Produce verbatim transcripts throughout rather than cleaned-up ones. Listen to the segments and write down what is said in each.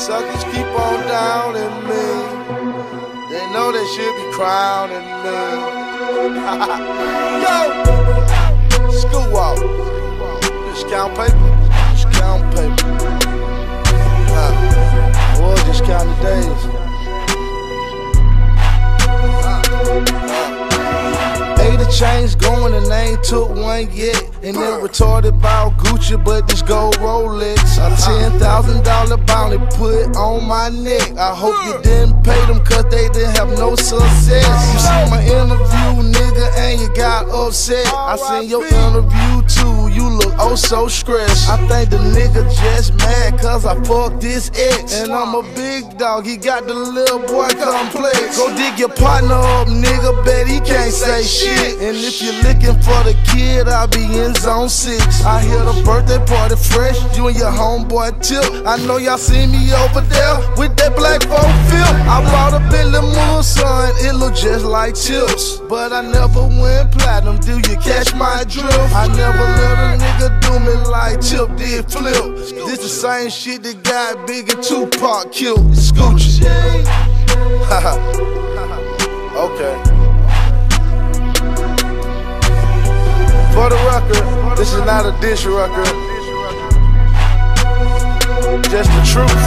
suckers keep on downing me. They know they should be crowning me. Yo! School walk. Just count paper. Just count paper. Uh, I was just counting days. Chains going and they ain't took one yet. And then retarded about Gucci, but this gold Rolex. A ten thousand dollar bounty put on my neck. I hope you didn't pay them cause they didn't have no success. You see my interview, nigga, and you got upset. I seen your interview too, you look oh so stressed. I think the nigga just mad cause I fucked this ex. And I'm a big dog, he got the little boy complex. Go dig your partner up, nigga, bet he can't say shit. And if you're looking for the kid, I'll be in zone six. I hear the birthday party fresh, you and your homeboy Tip. I know y'all see me over there with that black folk film. I bought a Bentley Moon, son, it look just like Tips. But I never went platinum, do you catch my drift? I never let a nigga do me like Tip did Flip. This the same shit that got Big and Tupac killed. Scoochie. Haha. Okay. For the record, this is not a dish record. Just the truth.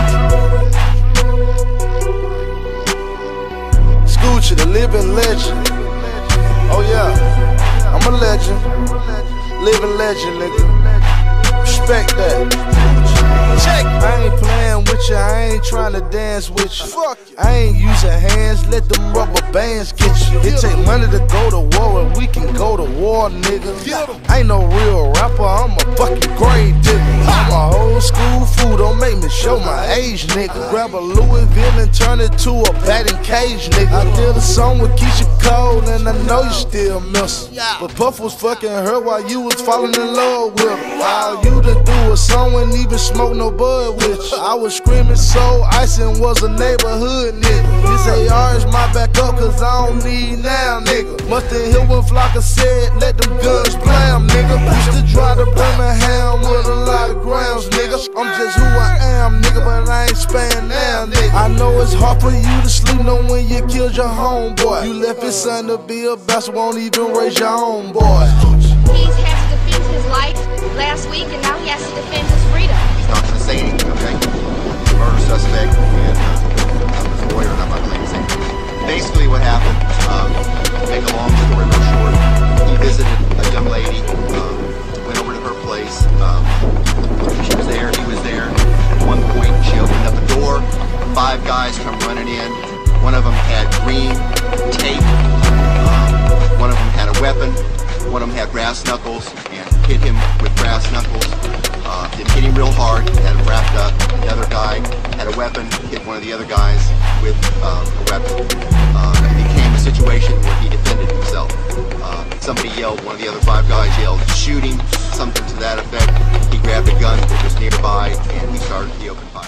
Scoochie, the living legend. Oh yeah, I'm a legend. Living legend, nigga. Respect that. Check. I ain't playing with you, I ain't trying to dance with you. Fuck you. I ain't using hands, let them rubber bands get you. It take money to go to war, and we can go to war, nigga. I ain't no real rapper, I'm a fucking grave digger. I'm a old school fool, don't make me show my age, nigga. Grab a Louisville and turn it to a batting cage, nigga. I did a song with Keisha Cole, and I know you still miss her. But Puff was fucking her while you was falling in love with her. All you to do was song and even smoke no bud with you. I was screaming so ice and was a neighborhood nigga. This A R is my backup cause I don't need now, nigga. Must've hit when Flocka said, let them guns blam, nigga. Used to drive to Birmingham with a lot of grams, nigga. I'm just who I am, nigga, but I ain't span now, nigga. I know it's hard for you to sleep, know when you killed your homeboy. You left his son to be a bastard, won't even raise your own boy. He has to defend his life last week, and now he has to defend his freedom. He's not going to say anything, okay? Murder suspect, and uh, I'm his lawyer, and I'm not going to say anything. Basically what happened, um, to make a long story real short, he visited a young lady, um, went over to her place. Um, she was there, he was there. At one point, she opened up the door. Five guys come running in. One of them had green tape. Um, one of them had a weapon. One of them had brass knuckles and hit him with brass knuckles. Uh, didn't hit him real hard, had him wrapped up. The other guy had a weapon, hit one of the other guys with um, a weapon. Uh, it became a situation where he defended himself. Uh, somebody yelled, one of the other five guys yelled, shoot him, something to that effect. He grabbed a gun that was nearby and he started the open fire.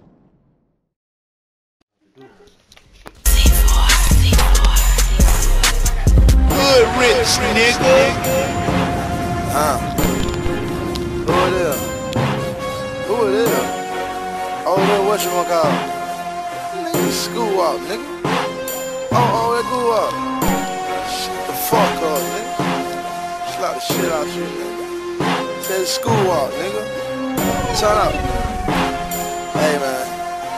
Good rich, nigga. Huh? Who it is? Who it is? Oh, that what you gonna call? Nigga, school up, nigga. Oh, oh, that go up. Shut the fuck up, nigga. Slap the shit out you, nigga. Say the school up, nigga. Turn up. Hey, man.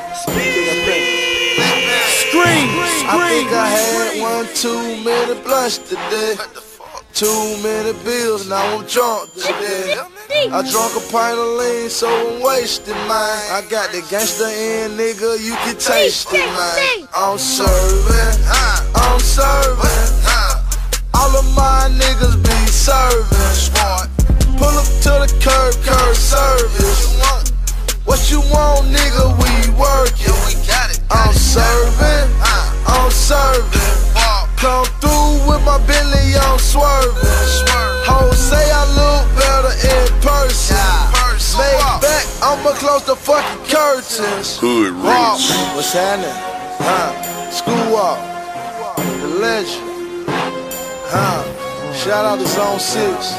Scream! I think I had one too many blunts today. Too many bills, now I'm drunk today. I drunk a pint of lean, so I'm wasting mine. I got the gangster in, nigga, you can taste it, man. I'm serving, I'm serving. All of my niggas be serving. Pull up to the curb, curb service. What you want, nigga, we working. I'm serving, I'm serving. Come through with my Bentley, I'm swerving. Hoes say I look better in person. Make back, I'ma close the fucking curtains. Hood rich. What's happening? Huh? School walk. The legend. Huh? Shout out to Zone six.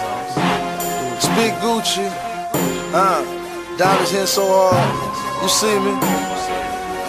It's Big Gucci. Huh? Diamonds hitting so hard. You see me?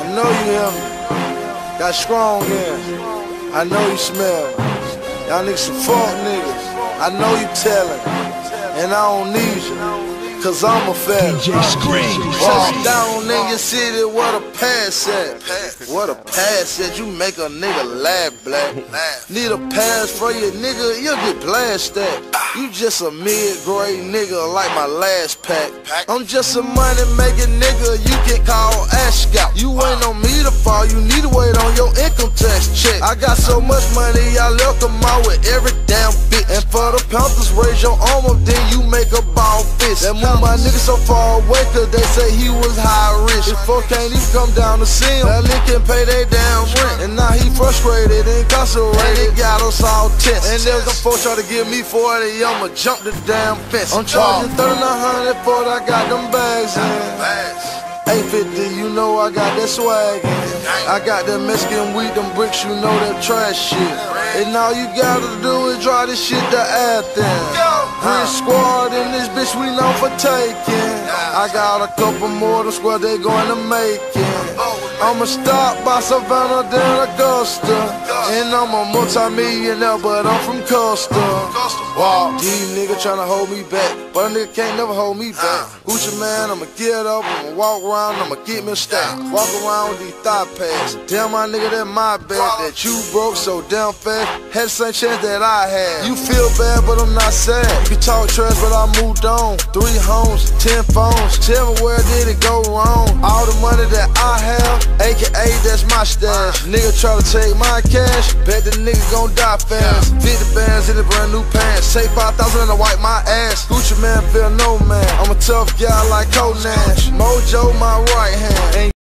know you hear me. Got strong in. I know you smell me. Y'all niggas some fuck niggas. I know you tellin'. And I don't need you, cause I'm a fella. D J Scream. Walk down in your city, what a pass at. What a pass at, you make a nigga laugh, black. Need a pass for your nigga, you'll get blasted. You just a mid-grade nigga like my last pack. I'm just a money-making nigga, you get called Ascot. You ain't on me to fall, you need to wait on your income tax check. I got so much money, I left them out with every damn bitch. And for the Panthers, raise your arm up, then you make a ball fist. That move my nigga so far away, cause they say he was high risk. If folks can't even come down to see him, that nigga can pay their damn rent. And now he frustrated, incarcerated, got us all tense. And there's some folks try to give me forty, I'ma jump the damn fence. I'm charging thirty-nine hundred for I got them bags in. eight fifty, you know I got that swag in. I got that Mexican weed, them bricks, you know that trash shit. And all you gotta do is drive this shit to Athens. Bridge squad in this bitch, we known for taking. I got a couple more, the squad they going to make it. I'ma stop by Savannah, then Augusta. And I'm a multi-millionaire, but I'm from Costa. Wow, these niggas tryna hold me back, but a nigga can't never hold me back. Gucci man, I'ma get up, I'ma walk around, I'ma get me a stack. Walk around with these thigh pads. Damn my nigga, that my bad. That you broke so damn fast, had the same chance that I had. You feel bad, but I'm not sad. You can talk trash, but I moved on. Three homes, ten phones. Tell me where did it go wrong? All the money that I have, A K A that's my stash. Nigga try to take my cash, bet the nigga gon' die fast. fifty bands in the brand new pants. Say five thousand and I wipe my ass. Gucci man feel no man. I'm a tough guy like Conan. Mojo my right hand.